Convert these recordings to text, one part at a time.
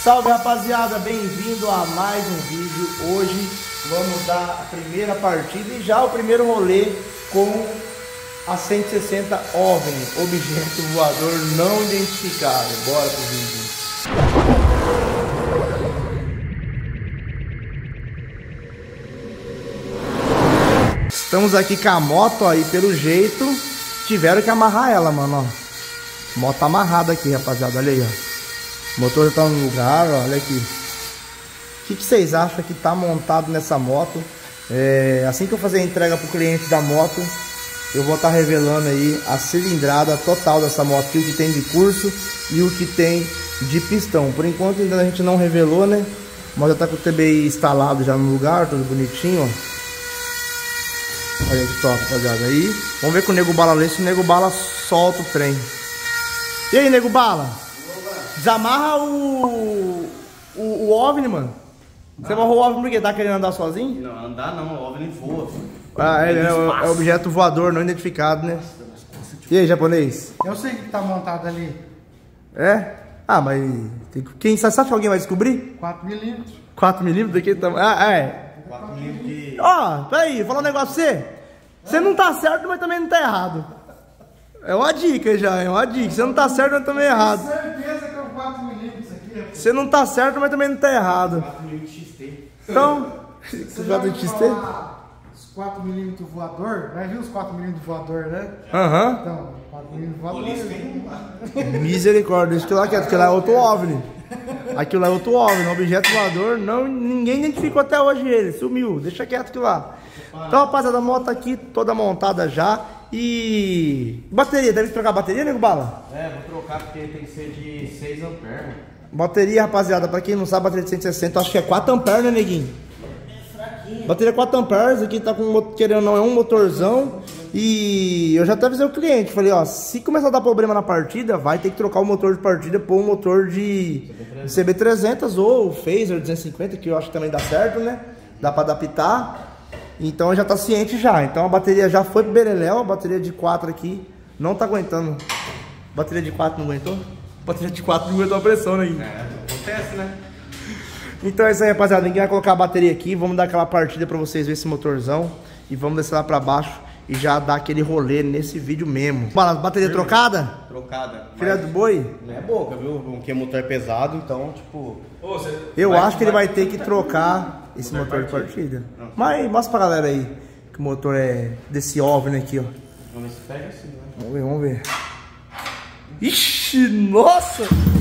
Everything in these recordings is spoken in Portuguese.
Salve, rapaziada, bem-vindo a mais um vídeo. Hoje vamos dar a primeira partida e já o primeiro rolê com a 160 OVNI, objeto voador não identificado. Bora pro vídeo. Estamos aqui com a moto aí, pelo jeito tiveram que amarrar ela, mano, ó. A moto tá amarrada aqui, rapaziada, olha aí, ó. O motor já tá no lugar, ó, olha aqui. O que vocês acham que tá montado nessa moto? Assim que eu fazer a entrega pro cliente da moto, eu vou estar revelando aí a cilindrada total dessa moto aqui, o que tem de curso e o que tem de pistão. Por enquanto ainda a gente não revelou, né? Mas já tá com o TBI instalado já no lugar, tudo bonitinho, ó. Olha que top, rapaziada. Aí, vamos ver com o Nego Bala ali, se o Nego Bala solta o trem. E aí, Nego Bala? Desamarra o OVNI, mano. Você amarrou o OVNI porque tá querendo andar sozinho? Não, andar não, o OVNI voa. É objeto voador não identificado, né? E aí, japonês? Eu sei que tá montado ali. É? Ah, mas... Quem sabe que alguém vai descobrir? 4mm. 4mm daqui tamanho. Ah, é. 4mm de... Ó, peraí, vou falar um negócio pra você. Você não tá certo, mas também não tá errado. É uma dica já, é uma dica. Você não tá certo, mas também errado. Certeza que é um 4mm isso aqui. Você não tá certo, mas também não tá errado. 4mm XT. Então, Você já ouviu falar os 4mm voador? Já viu os 4mm voador, né? Aham. Então, 4mm voador. Misericórdia, isso que lá quieto, que lá é outro OVNI. Aquilo lá é outro OVNI, um objeto voador, não, ninguém identificou até hoje ele, sumiu, deixa quieto que lá. Então, rapaziada, a moto aqui toda montada já. E... bateria, deve trocar a bateria, Nego Bala? Vou trocar porque tem que ser de 6 amperes. Bateria, rapaziada, pra quem não sabe, bateria de 160, acho que é 4 amperes, né, neguinho? Bateria 4 amperes, aqui tá com, querendo ou não, é um motorzão. E eu já até avisei o cliente, falei, ó, se começar a dar problema na partida, vai ter que trocar o motor de partida por um motor de CB300 ou Phaser 250, que eu acho que também dá certo, né? Dá pra adaptar. Então já tá ciente já. Então a bateria já foi pro beleléu, a bateria de 4 aqui não tá aguentando. Bateria de 4 não aguentou? Bateria de 4 não aguentou a pressão, né? Acontece, né? Então é isso aí, rapaziada. Ninguém vai colocar a bateria aqui. Vamos dar aquela partida pra vocês verem esse motorzão. E vamos descer lá pra baixo e já dar aquele rolê nesse vídeo mesmo. Bateria trocada? Trocada. Filha do boi? Não é boca, viu? Porque o motor é pesado, então, tipo... Eu acho que ele vai ter que trocar esse motor de partida. Mas mostra pra galera aí que o motor é desse OVNI aqui, ó. Vamos ver se pega assim, né? Vamos ver, vamos ver. Ixi, nossa!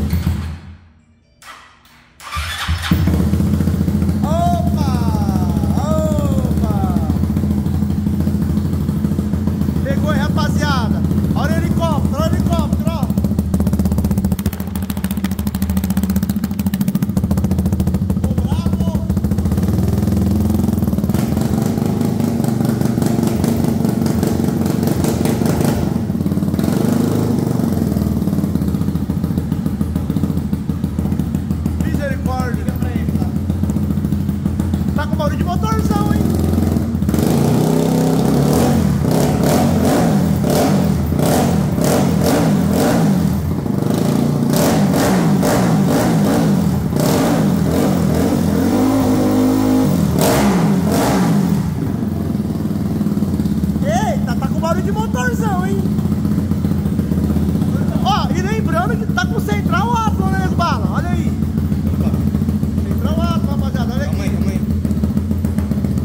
Opa! Opa! Pegou aí, rapaziada. Olha o helicóptero, olha o helicóptero, ó. Tá com barulho de motorzão, hein? Eita, tá com barulho de motorzão, hein? Ó, e lembrando que tá com central Atlas, né, Nego Bala? Olha aí. Central Atlas, rapaziada, olha aqui. Calma aí.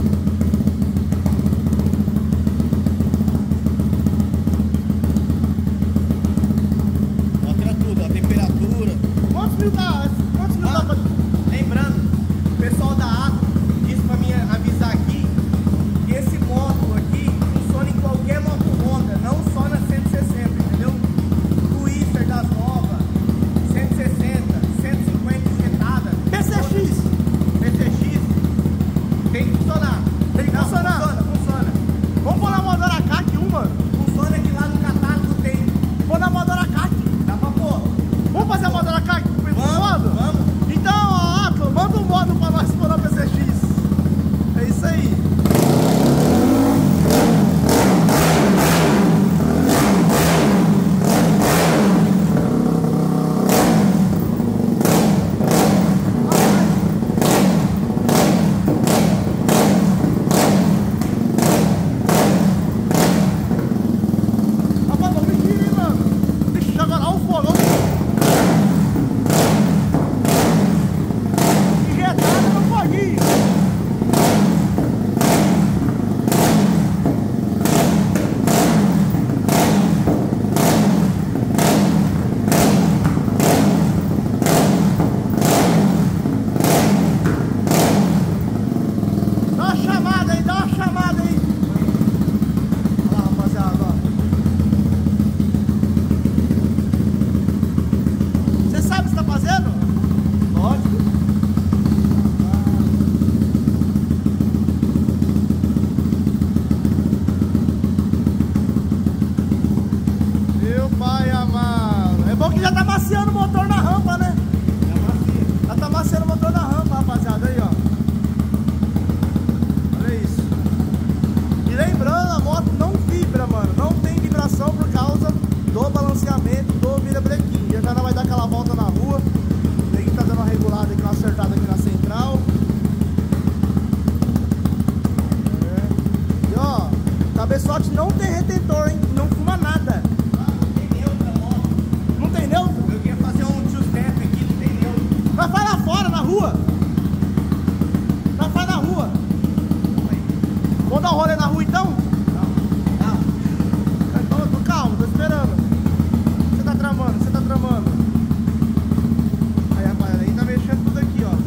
Mas faz lá fora, na rua. Mas faz na rua. Vamos dar um rolê na rua então? Não. Então, calma, tô esperando. Você tá tramando, você tá tramando. Aí, rapaz, aí tá mexendo tudo aqui, ó.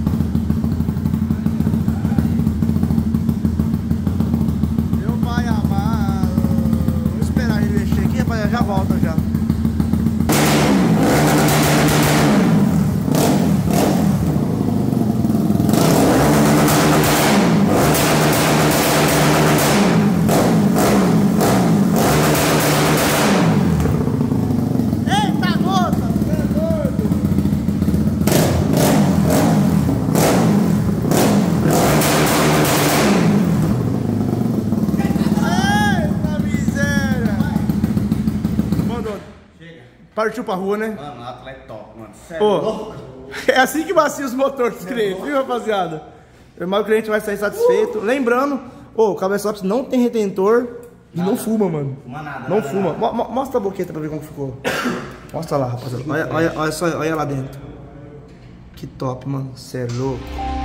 Meu pai amado. Vou esperar ele mexer aqui, rapaz, já volta já. Partiu pra rua, né? Mano, a é top, mano. Pô, é assim que macia os motores dos clientes, viu, rapaziada? Mas o cliente vai sair satisfeito. Lembrando, o cabeçote não tem retentor e não fuma, mano. Fuma nada. Não fuma. Mostra a boqueta pra ver como ficou. Mostra lá, rapaziada. Olha lá dentro. Que top, mano. Cê é louco.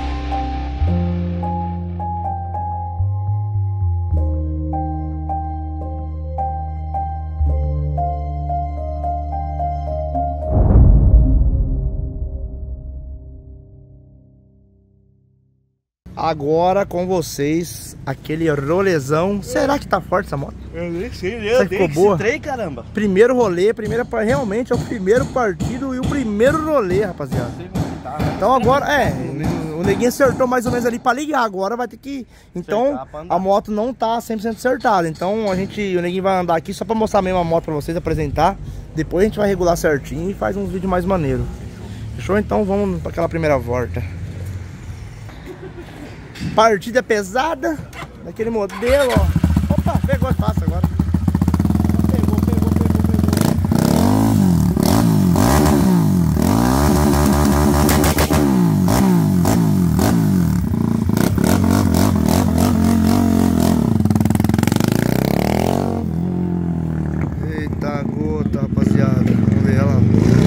Agora com vocês, aquele rolezão. Será que tá forte essa moto? Eu nem sei, eu ficou boa? Trem, caramba. Primeiro rolê, realmente é o primeiro partido e o primeiro rolê, rapaziada. Então agora, o neguinho acertou mais ou menos ali pra ligar. Agora vai ter que... Então, a moto não tá 100% acertada. Então, o neguinho vai andar aqui só pra mostrar mesmo a moto pra vocês, apresentar. Depois a gente vai regular certinho e faz uns vídeos mais maneiros. Fechou? Então vamos pra aquela primeira volta. Partida pesada, daquele modelo, ó. Opa, pegou fácil agora. Pegou. Eita gota, rapaziada. Vamos ver ela.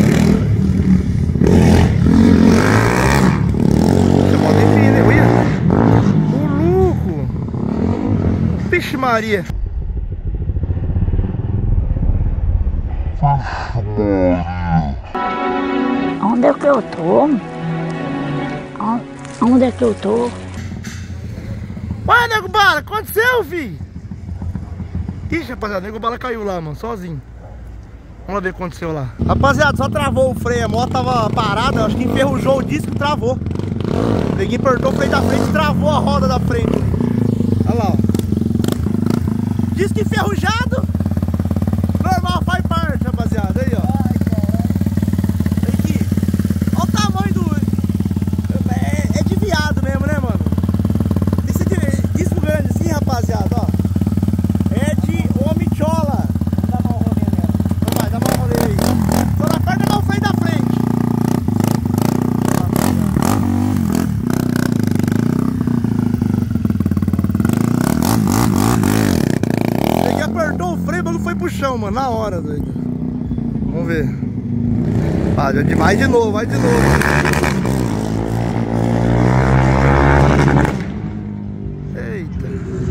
Vixe Maria. Onde é que eu tô? Onde é que eu tô? Ué, Nego Bala, aconteceu, fi? Ixi, rapaziada, Nego Bala caiu lá, mano, sozinho. Vamos ver o que aconteceu lá. Rapaziada, só travou o freio, a moto tava parada, acho que enferrujou o disco e travou. Peguei, apertou o freio da frente e travou a roda da frente. Olha lá, ó. Disco enferrujado. Normal, faz parte, rapaziada. Aí, ó. Aqui. Olha o tamanho do... É de viado mesmo, né, mano? Esse disco grande assim, rapaziada, ó. É de homem chola. Dá uma rolê nela. Então vai, dá uma rolê aí. Só na parte da freio da frente. Apertou o freio, o bagulho foi pro chão, mano, na hora, doido. Vamos ver. Ah, vai de novo, vai de novo. Eita.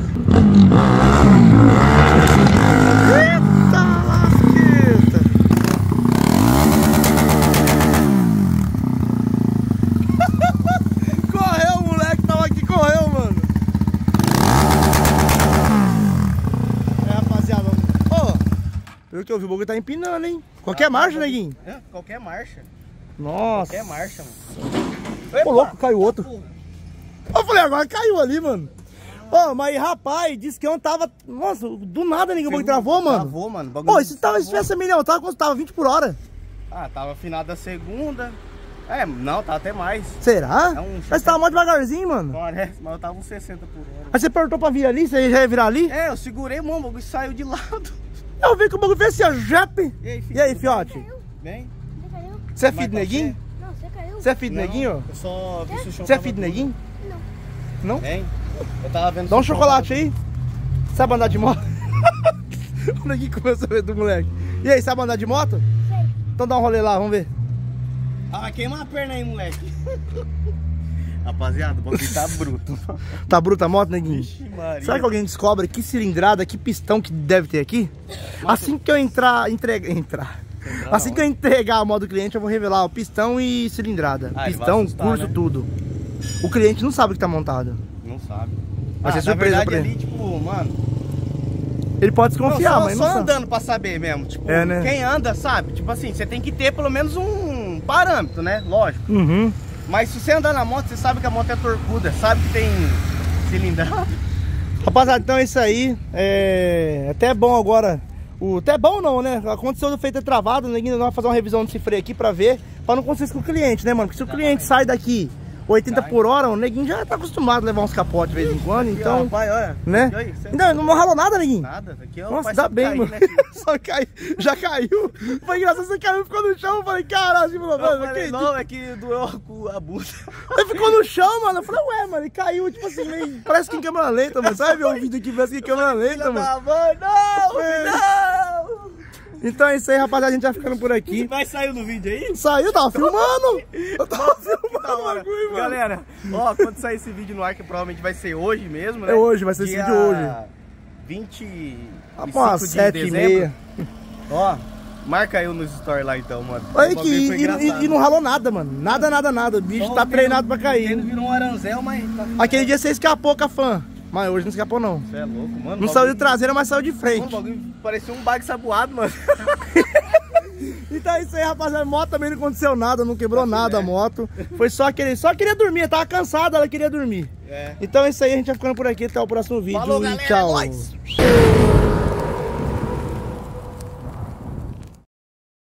Eita lasqueta. Correu, o moleque tava aqui, correu, mano. Pelo que eu vi, o bagulho tá empinando, hein? Qualquer marcha, neguinho? É, qualquer marcha. Nossa. Qualquer marcha, mano. Ô, louco, caiu outro. Eu falei, agora caiu ali, mano. Ô, mas rapaz, disse que eu não tava... Nossa, do nada ninguém o bagulho travou, mano. Travou, mano. Pô, se tivesse milhão, tava quanto? Tava 20 por hora. Ah, tava afinado a segunda. É, não, tá até mais. Será? É um... Mas tava mó devagarzinho, mano. Parece, mas eu tava uns 60 por hora. Aí você apertou pra vir ali? Você já ia virar ali? É, eu segurei, mano, o bagulho saiu de lado. Eu vi que o bagulho fez assim, ó, jap. E aí, fiote? Bem? Você caiu? Você é filho do neguinho? Não, você caiu. Você é filho do neguinho? Eu só vi se o chão. Você é filho do neguinho? Não. Não? Hein? Eu tava vendo. Dá um chocolate aí. Sabe andar de moto? O neguinho começou a ver do moleque. E aí, sabe andar de moto? Sei. Então dá um rolê lá, vamos ver. Ah, queima a perna aí, moleque. Rapaziada, o bagulho tá bruto. Tá bruta a moto, neguinho? Vixe, Maria. Será que alguém descobre que cilindrada, que pistão que deve ter aqui? Assim que eu assim que eu entregar a moto do cliente, eu vou revelar o pistão e cilindrada. Ah, ele vai pistão, assustar, curso, né? tudo. O cliente não sabe o que tá montado. Não sabe. Vai ser na surpresa verdade, pra ele. ali, tipo, mano... Ele pode desconfiar, não, mas só não sabe. andando pra saber mesmo. Tipo, É, né? quem anda sabe. Tipo assim, você tem que ter pelo menos um parâmetro, né? Lógico. Uhum. Mas se você andar na moto, você sabe que a moto é torcuda, sabe que tem cilindrada. Rapaziada, então é isso aí. Até bom agora. Até bom não, né? Aconteceu do feito travado, né? Nós vamos fazer uma revisão desse freio aqui pra ver. Pra não acontecer com o cliente, né, mano? Porque se o cliente sai daqui 80 por hora, o neguinho já tá acostumado a levar uns capotes de vez em quando, Aqui, então. ó, pai, olha. Né? Aqui, aí, você- Não ralou nada, neguinho. Nada, aqui é o Nossa, pai dá sabe bem, cair, mano. né, filho? Só caiu, já caiu. Foi engraçado, você caiu, ficou no chão. Eu falei, caralho, Eu mano, falei, não, é que doeu a bunda. Ele ficou no chão, mano. Eu falei, ué, mano, ele caiu, tipo assim, meio. Parece que em câmera lenta, mano. Sabe ver o vídeo aqui, parece que em câmera lenta, mano. Tá, mano, não, É. não! Então é isso aí, rapaziada. A gente vai ficando por aqui. Vai sair no vídeo aí? Saiu, tava filmando. Eu tava Que da filmando o hora. bagulho, mano. Galera, ó, quando sair esse vídeo no ar, que provavelmente vai ser hoje mesmo, né? É hoje, vai ser esse Dia vídeo hoje. 25 Rapaz, de 7h30. dezembro. Ó, marca eu nos stories lá então, mano. Olha O bagulho foi aqui, engraçado. e não ralou nada, mano. Nada. O bicho Só tá o treinado pra O cair. tênis virou um aranzel, mas tá... Aquele dia você escapou com a fã. Mas hoje não escapou, não. Você é louco, mano. Não bagulho- saiu de traseira, mas saiu de Mano, o frente. bagulho parecia um bag saboado, mano. Então é isso aí, rapaziada. A moto também não aconteceu nada, não quebrou nada a moto. Foi só queria dormir, tava cansada, ela queria dormir. É. Então é isso aí, a gente vai ficando por aqui. Até o próximo vídeo Falou, e galera, tchau. é nóis.